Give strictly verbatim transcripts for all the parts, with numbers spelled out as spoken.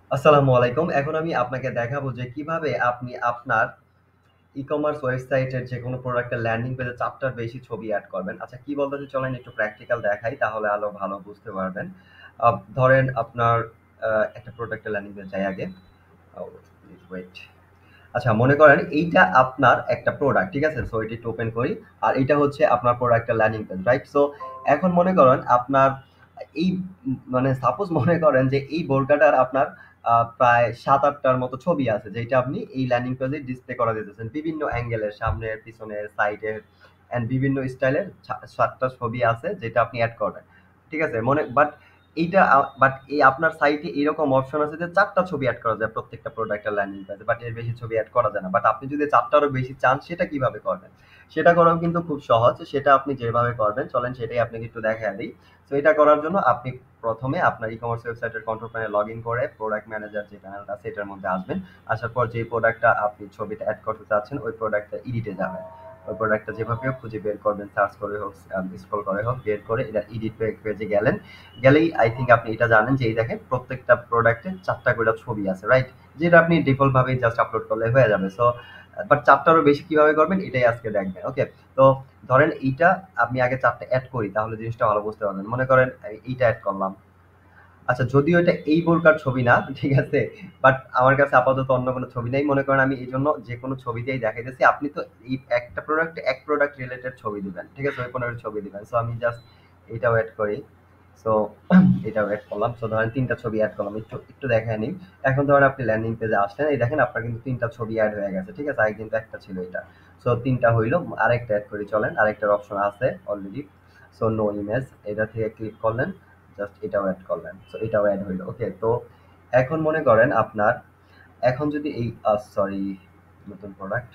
আসসালামু আলাইকুম। এখন আমি আপনাকে দেখাবো যে কিভাবে আপনি আপনার ই-কমার্স ওয়েবসাইটের যেকোনো প্রোডাক্টের ল্যান্ডিং পেজে চার টার বেশি ছবি এড করবেন। আচ্ছা কি বলতেছি চলেন একটু প্র্যাকটিক্যাল দেখাই তাহলে আরো ভালো বুঝতে পারবেন। আপ ধরেন আপনার আ একটা প্রোডাক্টের ল্যান্ডিং পেজ যাই আগে। Oh please wait. আচ্ছা মনে করেন এইটা আপনার একটা প্রোডাক্ট, ঠিক আছে? সো এটা একটু ওপেন করি। আর এইটা হচ্ছে আপনার প্রোডাক্টের ল্যান্ডিং পেজ, রাইট? সো এখন মনে করেন আপনার এই উম মানে সাপোজ মনে করেন যে এই বোরকাটার আপনার আ প্রায় সাত আট টার মতো ছবি আছে যেইটা আপনি এই ল্যান্ডিং পেজে ডিসপ্লে করা দিতেছেন। বিভিন্ন অ্যাঙ্গেলের সামনের, পিছনের, সাইডের অ্যান্ড বিভিন্ন স্টাইলের সা সাত টা ছবি আছে যেটা আপনি এড করবেন। ঠিক আছে? মনে বাট এইটা আ বাট এই আপনার সাইটে এরকম অপশন আছে যে চার টা ছবি এড করা যায় প্রত্যেকটা প্রোডাক্টের ল্যান্ডিং পেজে। বাট এর বেশি ছবি এড করা যায় না। বাট আপনি যদি চার টারও বেশি চান সেটা কিভাবে করবেন? সেটা করাও কিন্তু খুব সহজ। সেটা আপনি যেভাবে করবেন চলেন সেটাই আপনাকে একটু দেখাইয়া দেই। সো এটা করার জন্য আপনি প্রথমে আপনার ই-কমার্স ওয়েবসাইটের কন্ট্রোল প্যানেলে লগইন করে প্রোডাক্ট ম্যানেজার যে প্যানেলটা আছে এটার মধ্যে আসবেন। আসার পর যে প্রোডাক্টটা আপনি ছবিটা এড করতে চাচ্ছেন ওই প্রোডাক্টটা এডিটে যাবেন। ওই প্রোডাক্টটা যেভাবে হোক খুঁজে বের করবেন, সার্চ করে হোক, আম স্ক্রল করে হোক বের করে এটা এডিট পে পেজে গেলেন। গেলেই আই থিংক আপনি এটা জানেন যে এই দেখেন প্রত্যেকটা প্রোডাক্টে চার টা করে ছবি আছে, রাইট? যেটা আপনি ডিফল্ট ভাবে জাস্ট আপলোড করলে হয়ে যাবে। সো বাট চার টারও বেশি কিভাবে করবেন এটাই আজকে দেখবেন। ওকে? তো ধরেন এইটা আমি আগে চার টা এড করি তাহলে জিনিসটা ভালো বুঝতে পারবেন। মনে করেন এই এইটা এড করলাম। আচ্ছা যদিও এটা এই বোরকার ছবি না, ঠিক আছে? বাট আমার কাছে আপাতত অন্য কোনো ছবি নেই। মনে করেন আমি এইজন্য যেকোনো ছবি দিয়েই দেখাইতেছি। আপনি তো এই একটা প্রোডাক্ট এক প্রোডাক্ট রিলেটেড ছবি দিবেন। ঠিক আছে? ওই পণ্যের ছবি দিবেন। সো আমি জাস্ট এইটাও এড করি। সো এটাও এড করলাম। সো ধরেন তিন টা ছবি এড করলাম। একটু একটু দেখায় নিই। এখন ধরেন আপনি ল্যান্ডিং পেজে আসলেন। এই দেখেন আপনার কিন্তু তিন টা ছবি এড হয়ে গেছে। ঠিক আছে? আগে কিন্তু একটা ছিল এটা। সো তিন টা হইল। আরেকটা এড করি চলেন। আরেকটার অপশন আছে অলরেডি। সো নো ইমেজ এটা থেকে ক্লিক করলেন। জাস্ট এটাও এড করলেন। সো এটাও এড হইল। ওকে? তো এখন মনে করেন আপনার এখন যদি এই আ সরি নতুন প্রোডাক্ট।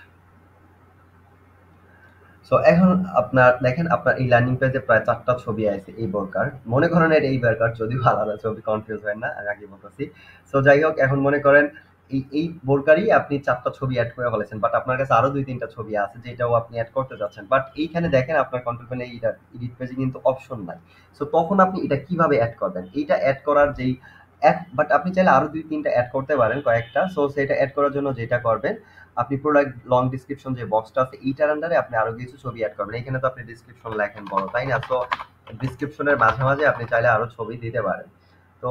সো এখন আপনার দেখেন আপনার এই ল্যান্ডিং পেজে প্রায় চার টা ছবি আইছে এই বোরকার। মনে করেন এটা এই বোরকার যদিও আলাদা ছবি কনফিউজ হয়েন না। আমি আগে বলতেছি। সো যাই হোক এখন মনে করেন এই এই বোরকারই আপনি চার টা ছবি এড করে ফেলেছেন। বাট আপনার কাছে আরো দুই তিন টা ছবি আছে যেটাও আপনি এড করতে চাচ্ছেন। বাট এইখানে দেখেন আপনার কন্ট্রোল প্যানেলে এইটা এডিট পেজে কিন্তু অপশন নাই। সো তখন আপনি এটা কিভাবে এড করবেন? এইটা এড করার যেই এড বাট আপনি চাইলে আরো দুই তিন টা এড করতে পারেন কয়েকটা। সো সেটা এড করার জন্য যেটা করবেন আপনি প্রোডাক্ট লং ডেসক্রিপশন যে বক্সটা আছে এইটার আন্ডারে আপনি আরো কিছু ছবি এড করবেন। এখানে তো আপনি ডেসক্রিপশন লেখেন বড়, তাই না? তো ডেসক্রিপশনের মাঝে, মাঝে আপনি চাইলে আরো ছবি দিতে পারেন। তো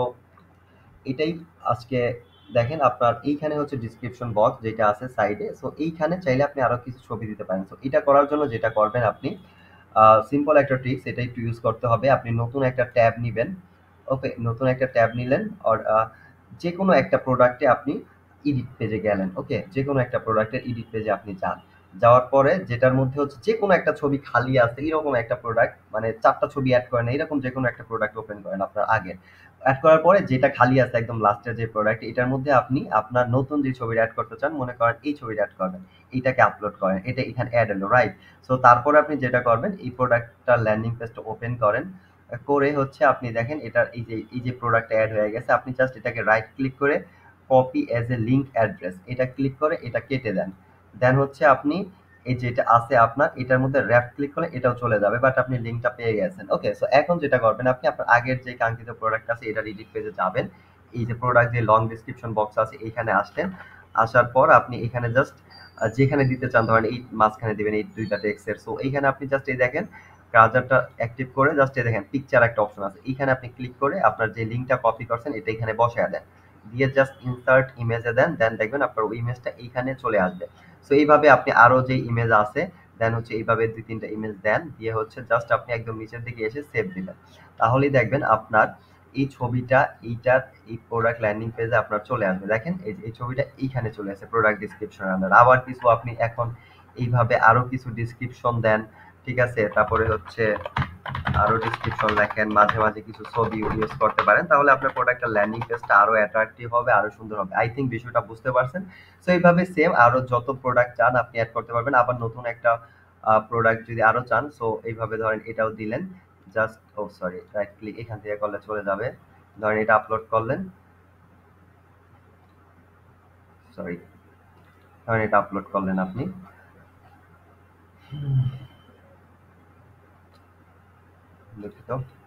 এটাই আজকে দেখেন আপনার এইখানে হচ্ছে ডেসক্রিপশন বক্স যেটা আছে সাইডে। সো এইখানে চাইলে আপনি আরো কিছু ছবি দিতে পারেন। সো এটা করার জন্য যেটা করবেন আপনি আ সিম্পল একটা ট্রিকস এটা একটু ইউজ করতে হবে। আপনি নতুন একটা ট্যাব নিবেন। ওকে? নতুন একটা ট্যাব নিলেন অর আ যেকোনো একটা প্রোডাক্টে আপনি এডিট পেজে গেলেন। ওকে? যেকোনো একটা প্রোডাক্টের এডিট পেজে আপনি যান। যাওয়ার পরে যেটার মধ্যে হচ্ছে যেকোনো একটা ছবি খালি আছে এরকম একটা প্রোডাক্ট মানে চার টা ছবি এড করেন এরকম যেকোনো একটা প্রোডাক্ট ওপেন করেন আপনার আগের। এড করার পরে যেটা খালি আছে একদম লাস্টের যে প্রোডাক্ট এটার মধ্যে আপনি আপনার নতুন যে ছবিটা এড করতে চান মনে করেন এই ছবিটা এড করবেন। এইটাকে আপলোড করেন। এটা এখানে এড হলো, রাইট? সো তারপরে আপনি যেটা করবেন এই প্রোডাক্টটার ল্যান্ডিং পেজটা ওপেন করেন। আ করে হচ্ছে আপনি দেখেন এটার এই যে এই যে প্রোডাক্টটা এড হয়ে গেছে আপনি জাস্ট এটাকে রাইট ক্লিক করে copy as a link address এটা ক্লিক করে এটা কেটে দেন। দেন হচ্ছে আপনি এই যেটা আছে আপনার এটার মধ্যে র‍্যাপ ক্লিক করলে এটাও চলে যাবে। বাট আপনি লিংকটা পেয়ে গেছেন। ওকে? সো এখন যেটা করবেন আপনি আপনার আগের যে কাঙ্ক্ষিত প্রোডাক্ট আছে এটার এডিট পেজে যাবেন। এই যে প্রোডাক্ট যে লং ডেসক্রিপশন বক্স আছে এইখানে আসলেন। আসার পর আপনি এখানে জাস্ট আ যেখানে দিতে চান ধরেন এই মাঝখানে দিবেন এই দুই টা টেক্সটের। সো এইখানে আপনি জাস্ট এই দেখেন ব্রাউজারটা অ্যাক্টিভ করে জাস্ট এই দেখেন পিকচার একটা অপশন আছে। এইখানে আপনি ক্লিক করে আপনার যে লিংকটা কপি করছেন এটা এখানে বসায়া দেন। দিয়ে জাস্ট ইনসার্ট ইমেজে দেন। দেন দেখবেন আপনার ওই ইমেজটা এইখানে চলে আসবে। সো এইভাবে আপনি আরো যে ইমেজ আছে দেন হচ্ছে এইভাবে দুই তিন টা ইমেজ দেন। দিয়ে হচ্ছে জাস্ট আপনি একদম নিচের দিকে এসে সেভ দিবেন। তাহলেই দেখবেন আপনার এই ছবিটা এইটার এই প্রোডাক্ট ল্যান্ডিং পেজে আপনার চলে আসবে। দেখেন এই যে এই ছবিটা এইখানে চলে আসছে প্রোডাক্ট ডেসক্রিপশন এর আন্ডারে। আবার কিছু আপনি এখন এইভাবে আরো কিছু ডেসক্রিপশন দেন। ঠিক আছে? তারপরে হচ্ছে আরো ডেসক্রিপশন লেখেন। মাঝে, মাঝে কিছু ছবি ইউজ করতে পারেন। তাহলে আপনার প্রোডাক্টের ল্যান্ডিং পেজটা আরো অ্যাট্রাকটিভ হবে, আরো সুন্দর হবে। আই থিংক বিষয়টা বুঝতে পারছেন। সো এইভাবে সেম আরো যত প্রোডাক্ট চান আপনি এড করতে পারবেন। আবার নতুন একটা আ প্রোডাক্ট যদি আরো চান সো এইভাবে ধরেন এটাও দিলেন। Just oh sorry right click এখান থেকে করলে চলে যাবে। ধরেন এটা আপলোড করলেন। সরি। ধরেন এটা আপলোড করলেন আপনি। দুঃখিত।